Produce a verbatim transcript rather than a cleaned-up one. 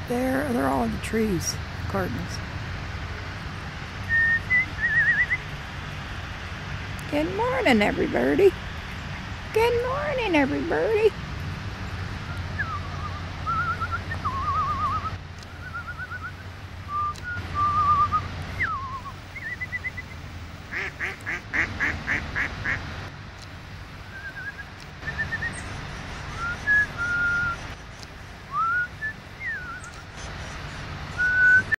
there. They're all in the trees, Cardinals. Good morning, everybody. Good morning, everybody.